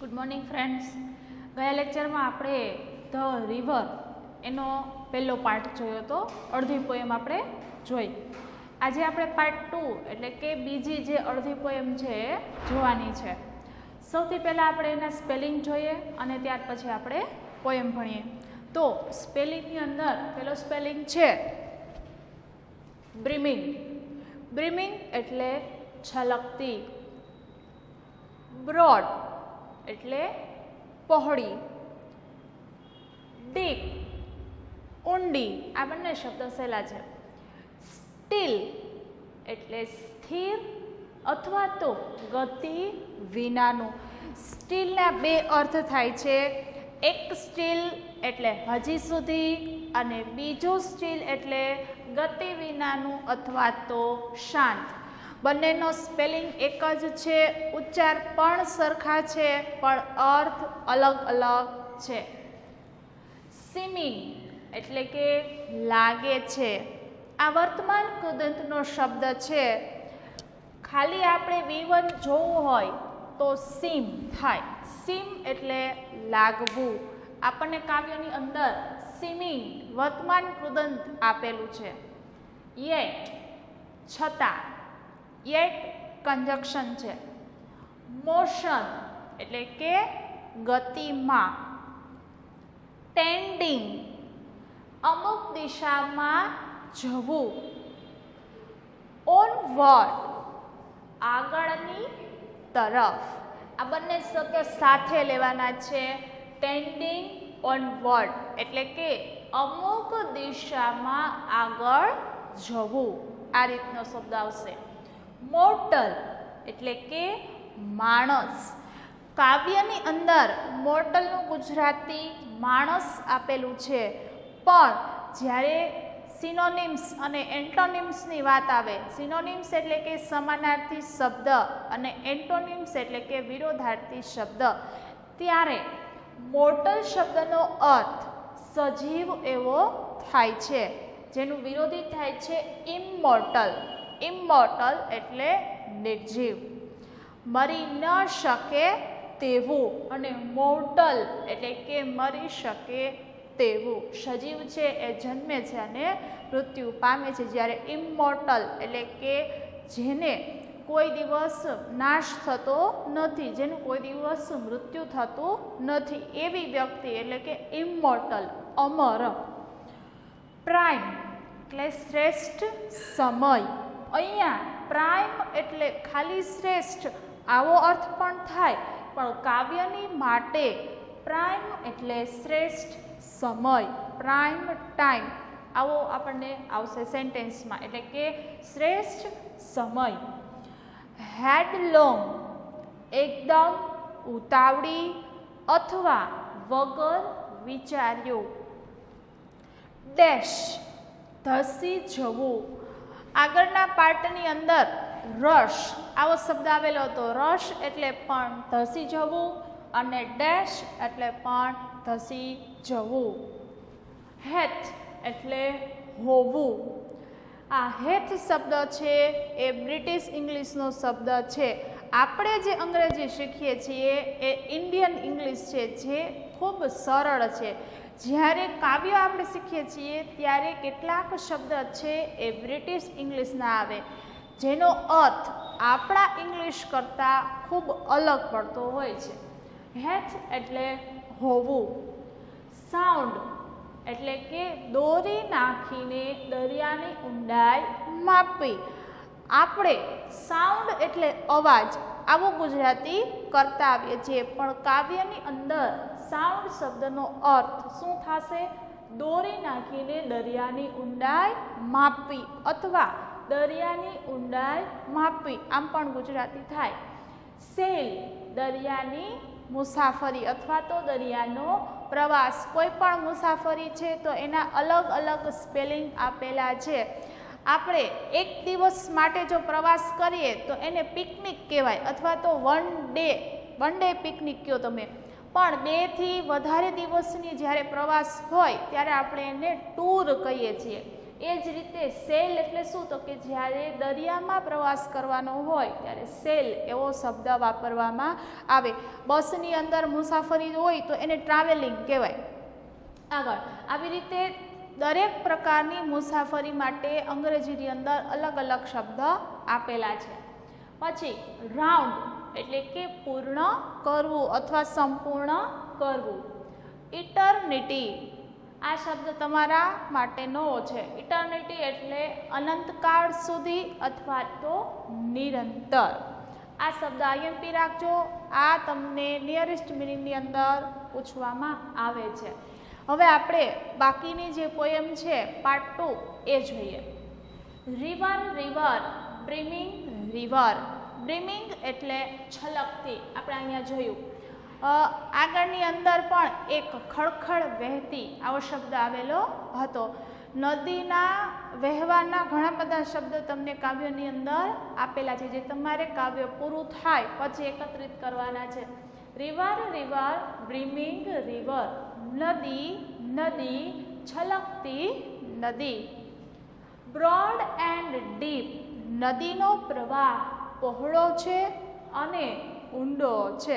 Good morning friends. ગયા લેક્ચરમાં આપણે ધ રિવર એનો પહેલો પાર્ટ જોયો હતો, અડધી પોએમ આપણે જોઈ. આજે આપણે પાર્ટ 2 એટલે કે બીજી જે અડધી પોએમ છે એ જોવાની છે. સૌથી પહેલાં આપણે એના સ્પેલિંગ જોઈએ અને ત્યાર પછી આપણે પોએમ ભણીએ. તો સ્પેલિંગની અંદર પહેલો સ્પેલિંગ છે બ્રિમિંગ. બ્રિમિંગ એટલે છલકતી. બ્રોડ એટલે પહોળી. ડીપ ઊંડી. આ બંને શબ્દ સહેલા છે. સ્ટીલ એટલે સ્થિર અથવા તો ગતિ વિનાનું. સ્ટીલના બે અર્થ થાય છે. એક સ્ટીલ એટલે હજી સુધી અને બીજું સ્ટીલ એટલે ગતિ વિનાનું અથવા તો શાંત. બંનેનો સ્પેલિંગ એક જ છે, ઉચ્ચાર પણ સરખા છે, પણ અર્થ અલગ અલગ છે. સીમિંગ એટલે કે લાગે છે. આ વર્તમાન કૃદંતનો શબ્દ છે. ખાલી આપણે V1 જોવું હોય તો સીમ થાય. સીમ એટલે લાગવું. આપણને કાવ્યની અંદર સીમિંગ વર્તમાન કૃદંત આપેલું છે. યેટ છતાં. યેટ કંજક્શન છે. મોશન એટલે કે ગતિમાં. ટેન્ડિંગ અમુક દિશામાં જવું. ઓનવર્ડ આગળની તરફ. આ બંને શબ્દ સાથે લેવાના છે. ટેન્ડિંગ ઓનવર્ડ એટલે કે અમુક દિશામાં આગળ જવું. આ રીતનો શબ્દ આવશે. મોર્ટલ એટલે કે માણસ. કાવ્યની અંદર મોર્ટલનું ગુજરાતી માણસ આપેલું છે, પણ જ્યારે સિનોનિમ્સ અને એન્ટોનિમ્સની વાત આવે, સિનોનિમ્સ એટલે કે સમાનાર્થી શબ્દ અને એન્ટોનિમ્સ એટલે કે વિરોધાર્થી શબ્દ, ત્યારે મોર્ટલ શબ્દનો અર્થ સજીવ એવો થાય છે, જેનું વિરોધી થાય છે ઇમોર્ટલ. ઇમોર્ટલ એટલે નિર્જીવ. મરી ન શકે તેવું અને મોર્ટલ એટલે કે મરી શકે તેવું. સજીવ છે એ જન્મે છે અને મૃત્યુ પામે છે, જ્યારે ઇમોર્ટલ એટલે કે જેને કોઈ દિવસ નાશ થતો નથી, જેનું કોઈ દિવસ મૃત્યુ થતું નથી, એવી વ્યક્તિ એટલે કે ઇમોર્ટલ, અમર. પ્રાઇમ એટલે શ્રેષ્ઠ સમય. અહીંયા પ્રાઇમ એટલે ખાલી શ્રેષ્ઠ આવો અર્થ પણ થાય, પણ કાવ્યની માટે પ્રાઇમ એટલે શ્રેષ્ઠ સમય, પ્રાઇમ ટાઈમ આવો આપણને આવશે સેન્ટેન્સમાં, એટલે કે શ્રેષ્ઠ સમય. હેડલોંગ એકદમ ઉતાવળી અથવા વગર વિચાર્યું. ડેશ ધસી જવું. આગળના પાર્ટની અંદર રશ આવો શબ્દ આવેલો હતો. રશ એટલે પણ ધસી જવું અને ડેશ એટલે પણ ધસી જવું. હેથ એટલે હોવું. આ હેથ શબ્દ છે એ બ્રિટિશ ઇંગ્લિશનો શબ્દ છે. આપણે જે અંગ્રેજી શીખીએ છીએ એ ઇન્ડિયન ઇંગ્લિશ છે, જે ખૂબ સરળ છે. જ્યારે કાવ્ય આપણે શીખીએ છીએ ત્યારે કેટલાક શબ્દ છે એ બ્રિટિશ ઇંગ્લિશના આવે, જેનો અર્થ આપણા ઇંગ્લિશ કરતાં ખૂબ અલગ પડતો હોય છે. હેથ એટલે હોવું. સાઉન્ડ એટલે કે દોરી નાખીને દરિયાની ઊંડાઈ માપવી. આપણે સાઉન્ડ એટલે અવાજ આવું ગુજરાતી કરતા આવીએ છીએ, પણ કાવ્યની અંદર સાઉન્ડ શબ્દનો અર્થ શું થશે? દોરી નાખીને દરિયાની ઊંડાઈ માપવી અથવા દરિયાની ઊંડાઈ માપવી, આમ પણ ગુજરાતી થાય. સેલ દરિયાની મુસાફરી અથવા તો દરિયાનો પ્રવાસ. કોઈ પણ મુસાફરી છે તો એના અલગ અલગ સ્પેલિંગ આપેલા છે. આપણે એક દિવસ માટે જો પ્રવાસ કરીએ તો એને પિકનિક કહેવાય, અથવા તો વન ડે પિકનિક કહો તમે. પણ 2 થી વધારે દિવસની જ્યારે પ્રવાસ હોય ત્યારે આપણે એને ટૂર કહીએ છીએ. એ જ રીતે સેલ એટલે શું? તો કે જ્યારે દરિયામાં પ્રવાસ કરવાનો હોય ત્યારે સેલ એવો શબ્દ વાપરવામાં આવે. બસની અંદર મુસાફરી હોય તો એને ટ્રાવેલિંગ કહેવાય. આગળ આવી રીતે દરેક પ્રકારની મુસાફરી માટે અંગ્રેજીની અંદર અલગ અલગ શબ્દ આપેલા છે. પછી રાઉન્ડ એટલે કે પૂર્ણ કરવું અથવા સંપૂર્ણ કરવું. ઇટર્નિટી આ શબ્દ તમારા માટે નવો છે. ઇટર્નિટી એટલે અનંતકાળ સુધી અથવા તો નિરંતર. આ શબ્દ આઈએમપી રાખજો. આ તમને નિયરેસ્ટ મિનિંગની અંદર પૂછવામાં આવે છે. હવે આપણે બાકીની જે પોએમ છે પાર્ટ 2 એ જોઈએ. River river brimming river. Brimming એટલે છલકતી. આપણે અહીંયા જોયું. આગળની અંદર પણ એક ખળખળ વહેતી આવો શબ્દ આવેલો હતો. નદીના વહેવાના ઘણા બધા શબ્દ તમને કાવ્યની અંદર આપેલા છે, જે તમારે કાવ્ય પૂરું થાય પછી એકત્રિત કરવાના છે. River river brimming river. નદી નદી છલકતી નદી. Broad and deep. નદીનો પ્રવાહ પહોળો છે અને ઊંડો છે.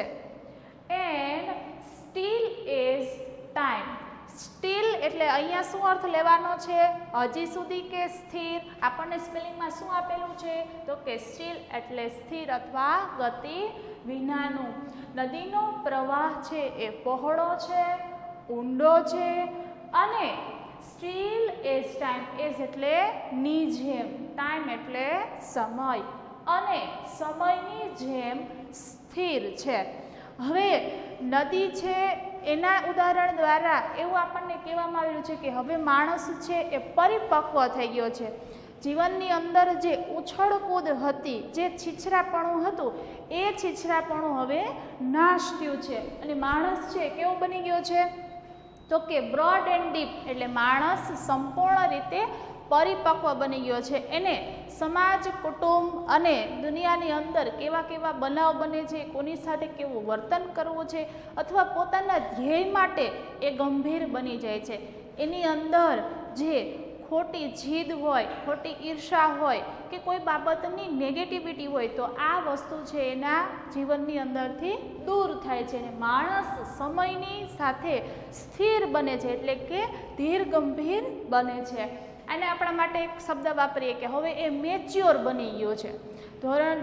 And still is time. Still એટલે અહીંયા શું અર્થ લેવાનો છે? હજી સુધી કે સ્થિર. આપણને સ્પેલિંગમાં શું આપેલું છે? તો કે સ્ટીલ એટલે સ્થિર અથવા ગતિ વિનાનું. નદીનો પ્રવાહ છે એ પહોળો છે, ઊંડો છે અને સ્ટીલ ઇઝ ટાઈમ. ઇઝ એટલે ની જેમ, ટાઈમ એટલે સમય અને સમયની જેમ સ્થિર છે. હવે નદી છે એના ઉદાહરણ દ્વારા એવું આપણને કહેવામાં આવેલું છે કે હવે માણસ છે એ પરિપક્વ થઈ ગયો છે. જીવનની અંદર જે ઉછળકૂદ હતી, જે છીછરાપણું હતું, એ છીછરાપણું હવે નાશ થયું છે અને માણસ છે કેવો બની ગયો છે? તો કે બ્રોડ એન્ડ ડીપ એટલે માણસ સંપૂર્ણ રીતે પરિપક્વ બની ગયો છે. એને સમાજ, કુટુંબ અને દુનિયાની અંદર કેવા કેવા બનાવ બને છે, કોની સાથે કેવું વર્તન કરવું છે અથવા પોતાના ધ્યેય માટે એ ગંભીર બની જાય છે. એની અંદર જે ખોટી જીદ હોય, ખોટી ઈર્ષા હોય કે કોઈ બાબતની નેગેટિવિટી હોય તો આ વસ્તુ છે એના જીવનની અંદરથી દૂર થાય છે અને માણસ સમયની સાથે સ્થિર બને છે એટલે કે ધીર ગંભીર બને છે. અને આપણા માટે એક શબ્દ વાપરીએ કે હવે એ મેચ્યોર બની ગયો છે. ધોરણ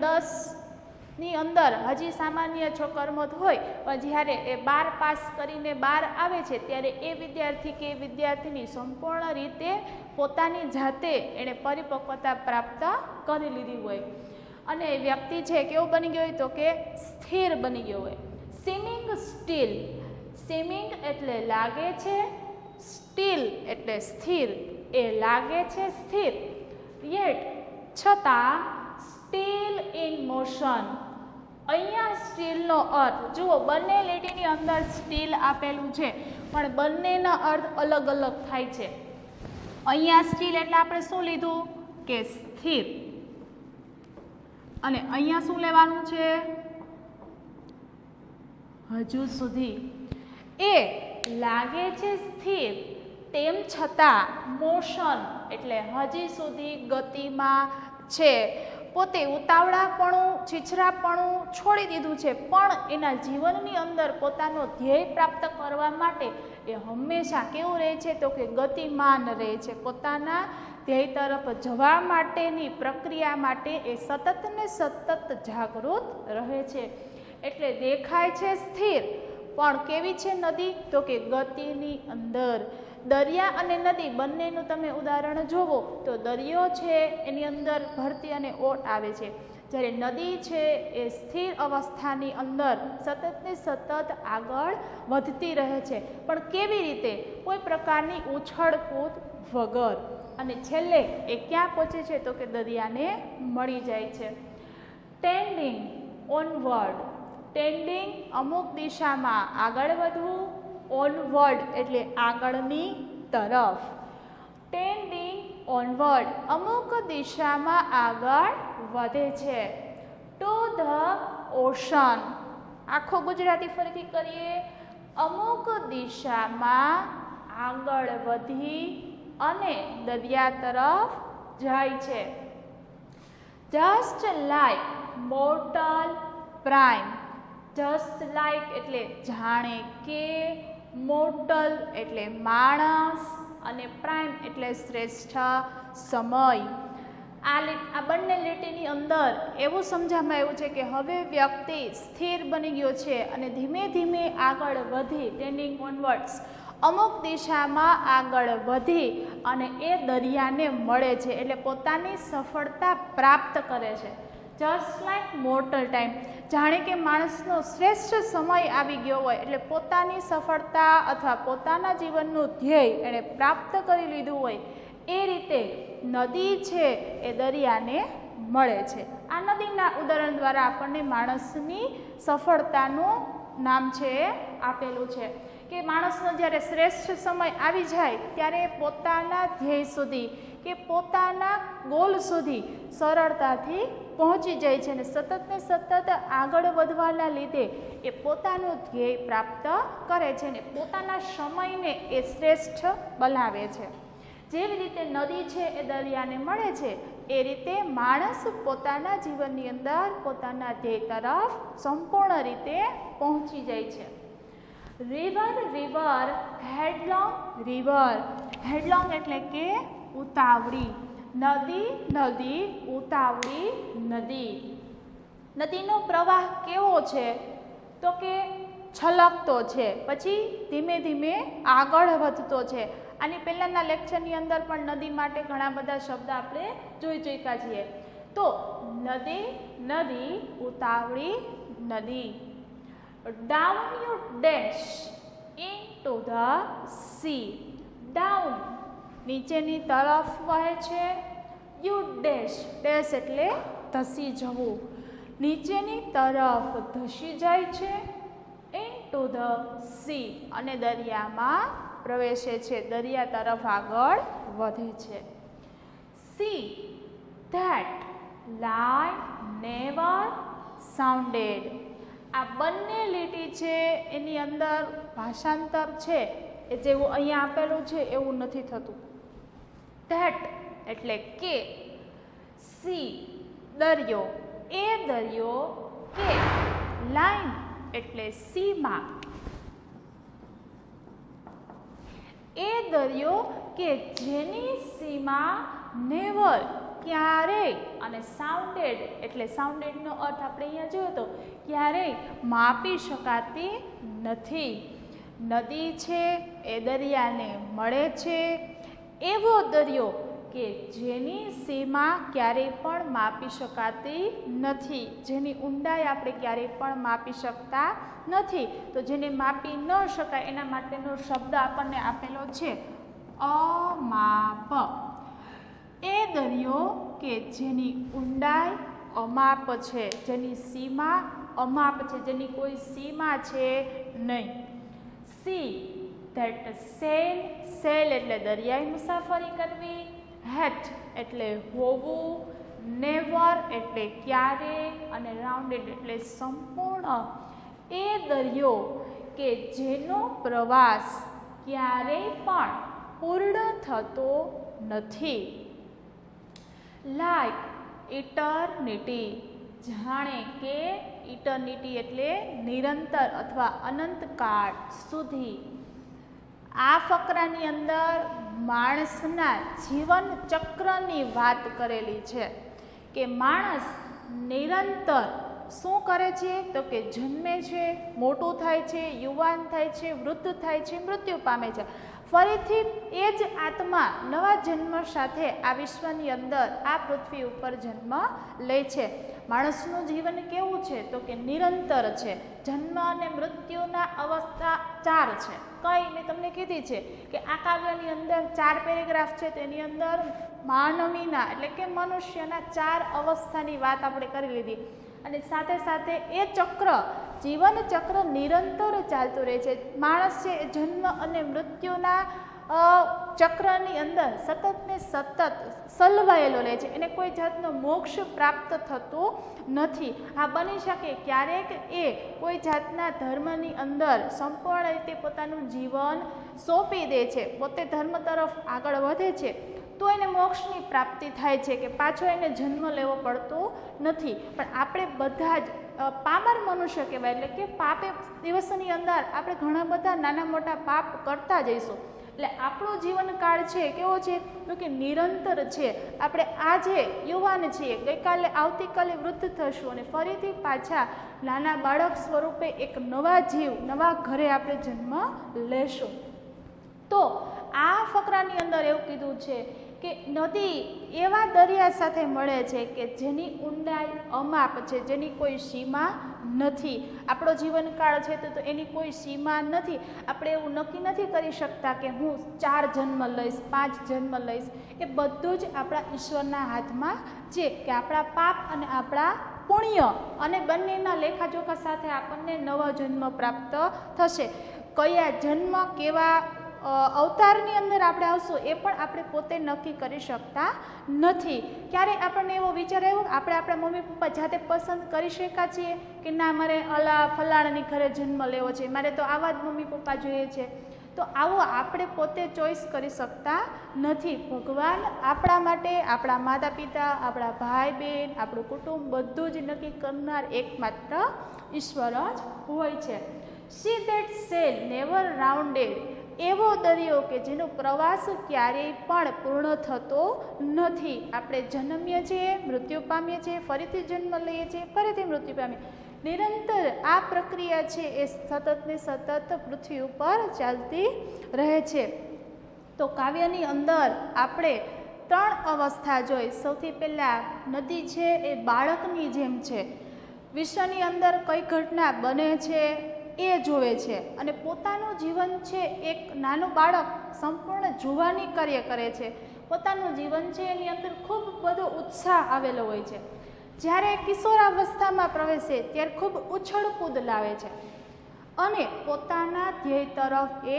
10ની અંદર હજી સામાન્ય છોકરમત હોય, પણ જ્યારે એ 12 પાસ કરીને બહાર આવે છે ત્યારે એ વિદ્યાર્થી કે વિદ્યાર્થીની સંપૂર્ણ રીતે પોતાની જાતે એણે પરિપક્વતા પ્રાપ્ત કરી લીધી હોય અને એ વ્યક્તિ છે કેવો બની ગયો હોય? તો કે સ્થિર બની ગયો હોય. સીમિંગ સ્ટીલ. સીમિંગ એટલે લાગે છે, સ્ટીલ એટલે સ્થિર. એ લાગે છે સ્થિર, યેટ છતાં સ્ટીલ ઇન મોશન. અહીંયા સ્ટીલનો અર્થ જુઓ, બંને લીટીની અંદર સ્ટીલ આપેલું છે પણ બંનેના અર્થ અલગ અલગ થાય છે. અહીંયા સ્ટીલ એટલે આપણે શું લીધું કે સ્થિર, અને અહીંયા શું લેવાનું છે? હજુ સુધી. એ લાગે છે સ્થિર, તેમ છતાં મોશન એટલે હજી સુધી ગતિમાં છે. પોતે ઉતાવળાપણું, છીછરાપણું છોડી દીધું છે, પણ એના જીવનની અંદર પોતાનો ધ્યેય પ્રાપ્ત કરવા માટે એ હંમેશા કેવું રહે છે? તો કે ગતિમાન રહે છે. પોતાના ધ્યેય તરફ જવા માટેની પ્રક્રિયા માટે એ સતત ને સતત જાગૃત રહે છે. એટલે દેખાય છે સ્થિર, પણ કેવી છે નદી? તો કે ગતિની અંદર. દરિયા અને નદી બંનેનું તમે ઉદાહરણ જુઓ તો દરિયો છે એની અંદર ભરતી અને ઓટ આવે છે, જ્યારે નદી છે એ સ્થિર અવસ્થાની અંદર સતત ને સતત આગળ વધતી રહે છે. પણ કેવી રીતે? કોઈ પ્રકારની ઉછળકૂદ વગર. અને છેલ્લે એ ક્યાં પહોંચે છે? તો કે દરિયાને મળી જાય છે. Tending onward. ટેન્ડિંગ અમુક દિશામાં આગળ વધવું, ઓનવર્ડ એટલે આગળની તરફ. ટેન્ડિંગ ઓનવર્ડ અમુક દિશામાં આગળ વધે છે. To the ocean. આખો ગુજરાતી ફરીથી કરીએ. અમુક દિશામાં આગળ વધી અને દરિયા તરફ જાય છે. Just like mortal prime. Just like એટલે જાણે કે, મોર્ટલ એટલે માણસ અને પ્રાઇમ એટલે શ્રેષ્ઠ સમય. આ બંને લીટીની અંદર એવું સમજાવવામાં આવ્યું છે કે હવે વ્યક્તિ સ્થિર બની ગયો છે અને ધીમે ધીમે આગળ વધી ટેન્ડિંગ ઓનવર્ડ્સ અમુક દિશામાં આગળ વધી અને એ દરિયાને મળે છે, એટલે પોતાની સફળતા પ્રાપ્ત કરે છે. જસ્ટ લાઈક મોર્ટલ ટાઈમ, જાણે કે માણસનો શ્રેષ્ઠ સમય આવી ગયો હોય, એટલે પોતાની સફળતા અથવા પોતાના જીવનનું ધ્યેય એણે પ્રાપ્ત કરી લીધું હોય એ રીતે નદી છે એ દરિયાને મળે છે. આ નદીના ઉદાહરણ દ્વારા આપણને માણસની સફળતાનું નામ છે એ આપેલું છે કે માણસનો જ્યારે શ્રેષ્ઠ સમય આવી જાય ત્યારે પોતાના ધ્યેય સુધી કે પોતાના ગોલ સુધી સરળતાથી પહોંચી જાય છે અને સતત ને સતત આગળ વધવાના લીધે એ પોતાનું ધ્યેય પ્રાપ્ત કરે છે અને પોતાના સમયને એ શ્રેષ્ઠ બનાવે છે. જેવી રીતે નદી છે એ દરિયાને મળે છે એ રીતે માણસ પોતાના જીવનની અંદર પોતાના ધ્યેય તરફ સંપૂર્ણ રીતે પહોંચી જાય છે. River river headlong river. Headlong એટલે કે ઉતાવળી. નદી નદી ઉતાવળી નદી. નદીનો પ્રવાહ કેવો છે તો કે છલકતો છે, પછી ધીમે ધીમે આગળ વધતો છે. આની પહેલાંના લેક્ચરની અંદર પણ નદી માટે ઘણા બધા શબ્દ આપણે જોઈ ચૂક્યા છીએ. તો નદી નદી ઉતાવળી નદી. Down you dash into the sea. Down નીચેની તરફ વહે છે. યુ ડેશ, ડેશ એટલે ધસી જવું, નીચેની તરફ ધસી જાય છે. ઇનટુ ધ સી અને દરિયામાં પ્રવેશે છે, દરિયા તરફ આગળ વધે છે. Sea that line never sounded. આ બંને લીટી છે એની અંદર ભાષાંતર છે એ જેવું અહીંયા આપેલું છે એવું નથી થતું. ધેટ એટલે કે, સી દરિયો, એ દરિયો કે, લાઈન એટલે સીમા, એ દરિયો કે જેની સીમા નેવર ક્યારેય અને સાઉન્ડેડ એટલે સાઉન્ડેડનો અર્થ આપણે અહીંયા જોયો તો ક્યારેય માપી શકાતી નથી. નદી છે એ દરિયાને મળે છે, એવો દરિયો કે જેની સીમા ક્યારેય પણ માપી શકાતી નથી, જેની ઊંડાઈ આપણે ક્યારેય પણ માપી શકતા નથી. તો જેને માપી ન શકાય એના માટેનો શબ્દ આપણને આપેલો છે અમાપ. એ દરિયો કે જેની ઊંડાઈ અમાપ છે, જેની સીમા અમાપ છે, જેની કોઈ સીમા છે નહીં. સી ધેટ સેલ, સેલ એટલે દરિયાઈ મુસાફરી કરવી. હેટ એટલે હોવું, નેવર એટલે ક્યારેય અને રાઉન્ડેડ એટલે સંપૂર્ણ. એ દરિયો કે જેનો પ્રવાસ ક્યારેય પણ પૂર્ણ થતો નથી. લાઈક ઇટર્નિટી, જાણે કે ઇટર્નિટી એટલે નિરંતર અથવા અનંતકાળ સુધી. આ ફકરાની અંદર માણસના જીવન ચક્રની વાત કરેલી છે કે માણસ નિરંતર શું કરે છે તો કે જન્મે છે, મોટું થાય છે, યુવાન થાય છે, વૃદ્ધ થાય છે, મૃત્યુ પામે છે. ફરીથી એ જ આત્મા નવા જન્મ સાથે આ વિશ્વની અંદર આ પૃથ્વી ઉપર જન્મ લે છે. માણસનું જીવન કેવું છે તો કે નિરંતર છે. જન્મ અને મૃત્યુના અવસ્થા 4 છે. કઈ મેં તમને કીધી છે કે આ કાવ્યની અંદર 4 પેરેગ્રાફ છે, તેની અંદર માનવીના એટલે કે મનુષ્યના 4 અવસ્થાની વાત આપણે કરી લીધી અને સાથે સાથે એ ચક્ર જીવન ચક્ર નિરંતર ચાલતું રહે છે. માણસ છે એ જન્મ અને મૃત્યુના ચક્રની અંદર સતત ને સતત સલવાયેલો રહે છે, એને કોઈ જાતનો મોક્ષ પ્રાપ્ત થતો નથી. આ બની શકે ક્યારેક એ કોઈ જાતના ધર્મની અંદર સંપૂર્ણ રીતે પોતાનું જીવન સોંપી દે છે, પોતે ધર્મ તરફ આગળ વધે છે, તો એને મોક્ષની પ્રાપ્તિ થાય છે કે પાછો એને જન્મ લેવો પડતો નથી. પણ આપણે બધા જ પામર મનુષ્ય કહેવાય, એટલે કે પાપે દિવસની અંદર આપણે ઘણા બધા નાના મોટા પાપ કરતા જઈશું. એટલે આપણો જીવનકાળ છે કેવો છે તો કે નિરંતર છે. આપણે આજે યુવાન છીએ, ગઈકાલે આવતીકાલે વૃદ્ધ થશું અને ફરીથી પાછા નાના બાળક સ્વરૂપે એક નવા જીવ નવા ઘરે આપણે જન્મ લેશું. તો આ ફકરાની અંદર એવું કીધું છે કે નદી એવા દરિયા સાથે મળે છે કે જેની ઊંડાઈ અમાપ છે, જેની કોઈ સીમા નથી. આપણો જીવનકાળ છે તો એની કોઈ સીમા નથી. આપણે એવું નક્કી નથી કરી શકતા કે હું 4 જન્મ લઈશ, 5 જન્મ લઈશ. એ બધું જ આપણા ઈશ્વરના હાથમાં છે કે આપણા પાપ અને આપણા પુણ્ય અને બંનેના લેખાજોખા સાથે આપણને નવો જન્મ પ્રાપ્ત થશે. કયા જન્મ કેવા અવતારની અંદર આપણે આવશું એ પણ આપણે પોતે નક્કી કરી શકતા નથી. ક્યારે આપણને એવો વિચાર આવ્યો આપણે આપણા મમ્મી પપ્પા જાતે પસંદ કરી શક્યા છીએ કે ના મારે ફલાણાની ઘરે જન્મ લેવો છે, મારે તો આવા જ મમ્મી પપ્પા જોઈએ છે? તો આવો આપણે પોતે ચોઈસ કરી શકતા નથી. ભગવાન આપણા માટે આપણા માતા પિતા, આપણા ભાઈ બહેન, આપણું કુટુંબ બધું જ નક્કી કરનાર એકમાત્ર ઈશ્વર જ હોય છે. Sea that sail never rounded, એવો દરિયો કે જેનો પ્રવાસ ક્યારેય પણ પૂર્ણ થતો નથી. આપણે જન્મીએ છીએ, મૃત્યુ પામીએ છીએ, ફરીથી જન્મ લઈએ છીએ, ફરીથી મૃત્યુ પામીએ. નિરંતર આ પ્રક્રિયા છે એ સતત ને સતત પૃથ્વી ઉપર ચાલતી રહે છે. તો કાવ્યની અંદર આપણે 3 અવસ્થા જોઈ. સૌથી પહેલાં નદી છે એ બાળકની જેમ છે, વિશ્વની અંદર કઈ ઘટના બને છે એ જોવે છે અને પોતાનું જીવન છે એક નાનું બાળક સંપૂર્ણ જુવાની કાર્ય કરે છે. પોતાનું જીવન છે એની અંદર ખૂબ બધો ઉત્સાહ આવેલો હોય છે. જ્યારે કિશોરાવસ્થામાં પ્રવેશે ત્યારે ખૂબ ઉછળકૂદ લાવે છે અને પોતાના ધ્યેય તરફ એ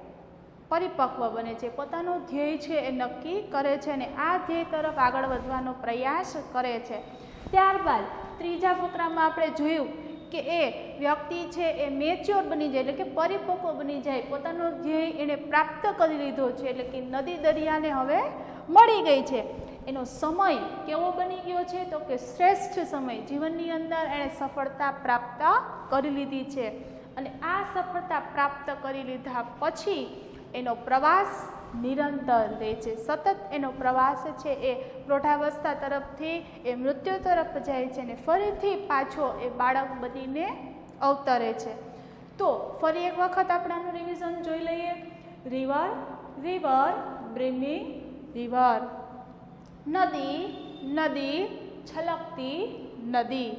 પરિપક્વ બને છે. પોતાનું ધ્યેય છે એ નક્કી કરે છે અને આ ધ્યેય તરફ આગળ વધવાનો પ્રયાસ કરે છે. ત્યારબાદ ત્રીજા ફકરામાં આપણે જોયું કે એ વ્યક્તિ છે એ મેચ્યોર બની જાય, એટલે કે પરિપક્વ બની જાય, પોતાનો ધ્યેય એને પ્રાપ્ત કરી લીધો છે, એટલે કે નદી દરિયાને હવે મળી ગઈ છે. એનો સમય કેવો બની ગયો છે તો કે શ્રેષ્ઠ સમય, જીવનની અંદર એણે સફળતા પ્રાપ્ત કરી લીધી છે. અને આ સફળતા પ્રાપ્ત કરી લીધા પછી એનો પ્રવાસ નિરંતર રહે છે. સતત એનો પ્રવાસ છે એ પ્રૌઢાવસ્થા તરફથી એ મૃત્યુ તરફ જાય છે અને ફરીથી પાછો એ બાળક બનીને અવતરે છે. તો ફરી એક વખત આપણે આનું રિવિઝન જોઈ લઈએ. River, river bringing river. નદી, નદી છલકતી નદી.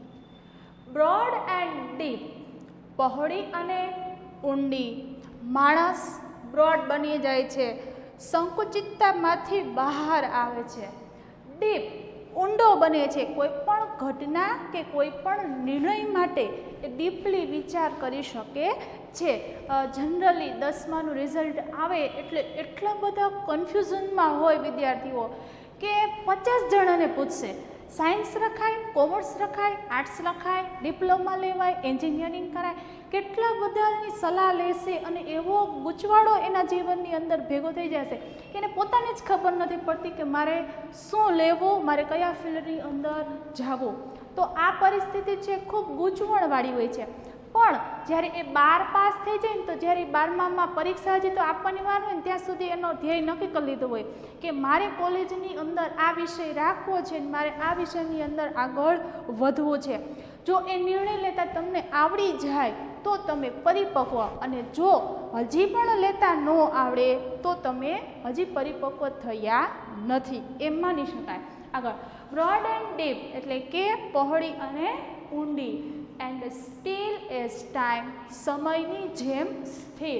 બ્રોડ એન્ડ ડીપ, પહોળી અને ઊંડી. માણસ બ્રોડ બની જાય છે, સંકુચિતતામાંથી બહાર આવે છે. ડીપ, ઊંડો બને છે. કોઈ પણ ઘટના કે કોઈ પણ નિર્ણય માટે એ ડીપલી વિચાર કરી શકે છે. જનરલી 10માનું રિઝલ્ટ આવે એટલે એટલા બધા કન્ફ્યુઝનમાં હોય વિદ્યાર્થીઓ કે 50 જણાને પૂછશે સાયન્સ રખાય, કોમર્સ રખાય, આર્ટ્સ રખાય, ડિપ્લોમા લેવાય, એન્જિનિયરિંગ કરાય, કેટલા બધાની સલાહ લેશે અને એવો ગૂંચવાડો એના જીવનની અંદર ભેગો થઈ જશે કે એને પોતાને જ ખબર નથી પડતી કે મારે શું લેવું, મારે કયા ફિલ્ડની અંદર જવું. તો આ પરિસ્થિતિ છે ખૂબ ગૂંચવણવાળી હોય છે. પણ જ્યારે એ 12 પાસ થઈ જાય ને તો જ્યારે 12મામાં પરીક્ષા હજી તો આપવાની વાર હોય ને ત્યાં સુધી એનો ધ્યેય નક્કી કરી લીધો હોય કે મારે કોલેજની અંદર આ વિષય રાખવો છે ને મારે આ વિષયની અંદર આગળ વધવું છે. જો એ નિર્ણય લેતા તમને આવડી જાય તો તમે પરિપક્વ, અને જો હજી પણ લેતા ન આવડે તો તમે હજી પરિપક્વ થયા નથી એમ માની શકાય. આગળ બ્રોડ એન્ડ ડીપ એટલે કે પહોળી અને ઊંડી. એન્ડ સ્ટીલ એઝ ટાઈમ, સમયની જેમ સ્થિર.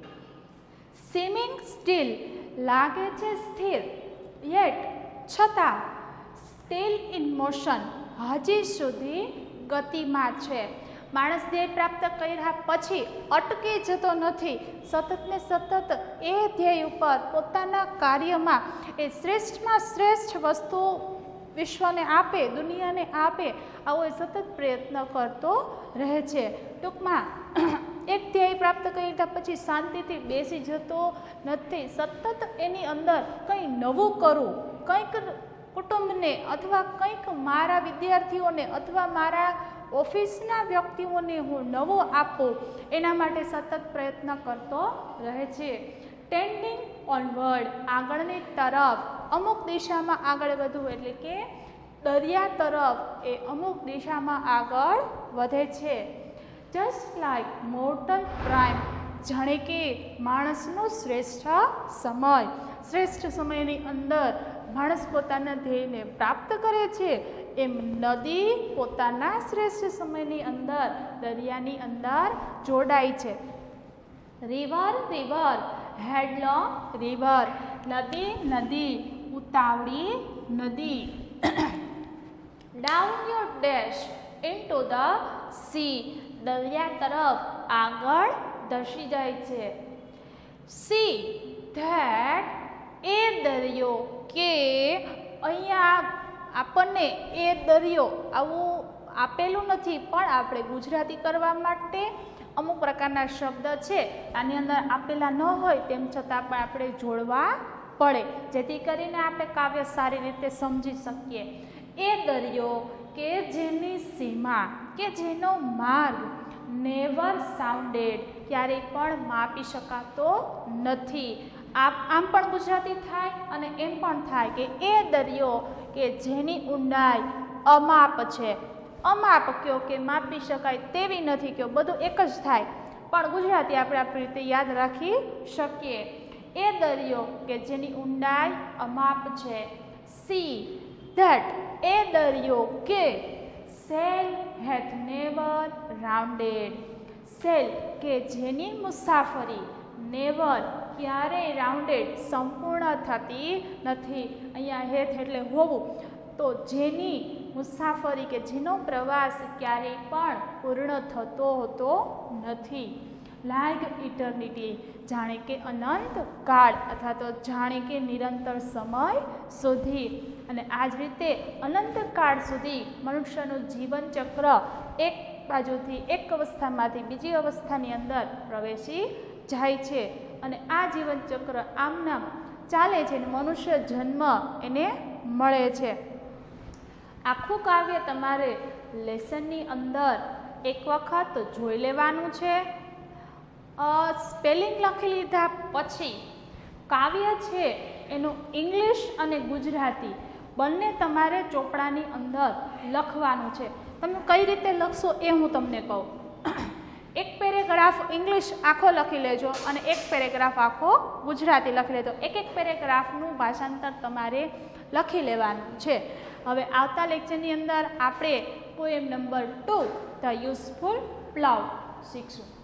સીમિંગ સ્ટીલ, લાગે છે સ્થિર, યેટ છતાં સ્ટીલ ઇન મોશન, હજી સુધી ગતિમાં છે. માણસ ધ્યેય પ્રાપ્ત કર્યા પછી અટકી જતો નથી, સતત ને સતત એ ધ્યેય ઉપર પોતાના કાર્યમાં એ શ્રેષ્ઠમાં શ્રેષ્ઠ વસ્તુ વિશ્વને આપે, દુનિયાને આપે, આવો એ સતત પ્રયત્ન કરતો રહે છે. ટૂંકમાં એક ધ્યેય પ્રાપ્ત કર્યા પછી શાંતિથી બેસી જતો નથી, સતત એની અંદર કંઈ નવું કરવું, કંઈક કુટુંબને અથવા કંઈક મારા વિદ્યાર્થીઓને અથવા મારા ઓફિસના વ્યક્તિઓને હું નવું આપું, એના માટે સતત પ્રયત્ન કરતો રહે છે. ટેન્ડિંગ ઓનવર્ડ, આગળની તરફ, અમુક દિશામાં આગળ વધવું એટલે કે દરિયા તરફ એ અમુક દિશામાં આગળ વધે છે. જસ્ટ લાઈક મોર્ટલ પ્રાઇમ, જાણે કે માણસનો શ્રેષ્ઠ સમય, શ્રેષ્ઠ સમયની અંદર માણસ પોતાના ધ્યેયને પ્રાપ્ત કરે છે, એમ નદી પોતાના શ્રેષ્ઠ સમયની અંદર દરિયાની અંદર જોડાય છે. રિવર રિવર, હેડલોંગ રિવર, નદી નદી, ઉતાવળી નદી. Down your dash into the sea, દરિયા તરફ આગળ ધસી જાય છે. સી ધેટ, એ દરિયો કે, અહીંયા આપણને એ દરિયો આવું આપેલું નથી, પણ આપણે ગુજરાતી કરવા માટે અમુક પ્રકારના શબ્દ છે આની અંદર આપેલા ન હોય તેમ છતાં પણ આપણે જોડવા પડે, જેથી કરીને આપણે કાવ્ય સારી રીતે સમજી શકીએ. એ દરિયો કે જેની સીમા કે જેનો માર્ગ નેવર સાઉન્ડેડ, ક્યારેય પણ માપી શકાતો નથી. આમ પણ ગુજરાતી થાય અને એમ પણ થાય કે એ દરિયો કે જેની ઊંડાઈ અમાપ છે. અમાપ કયો કે માપી શકાય તેવી નથી કયો, બધું એક જ થાય, પણ ગુજરાતી આપણે આપણી રીતે યાદ રાખી શકીએ. એ દરિયો કે જેની ઊંડાઈ અમાપ છે. સી ધેટ, એ દરિયો કે sail hath never rounded, sail કે જેની મુસાફરી નેવર ક્યારેય રાઉન્ડેડ સંપૂર્ણ થતી નથી. અહીંયા હેથ એટલે હોવું, તો જેની મુસાફરી કે જેનો પ્રવાસ ક્યારેય પણ પૂર્ણ થતો હોતો નથી. લાઈક ઇટર્નિટી, જાણે કે અનંત કાળ અથવા તો જાણે કે નિરંતર સમય સુધી. અને આ જ રીતે અનંત કાળ સુધી મનુષ્યનું જીવન ચક્ર એક બાજુથી એક અવસ્થામાંથી બીજી અવસ્થાની અંદર પ્રવેશી જાય છે, અને આ જીવન ચક્ર આમનામ ચાલે છે અને મનુષ્ય જન્મ એને મળે છે. આખું કાવ્ય તમારે લેસનની અંદર એક વખત જોઈ લેવાનું છે. સ્પેલિંગ લખી લીધા પછી કાવ્ય છે એનું ઇંગ્લિશ અને ગુજરાતી બંને તમારે ચોપડાની અંદર લખવાનું છે. તમે કઈ રીતે લખશો એ હું તમને કહું. એક પેરેગ્રાફ ઇંગ્લિશ આખો લખી લેજો અને એક પેરેગ્રાફ આખો ગુજરાતી લખી લેજો. એક એક પેરેગ્રાફનું ભાષાંતર તમારે લખી લેવાનું છે. હવે આવતા લેક્ચરની અંદર આપણે poem number 2 the useful plough શીખશું.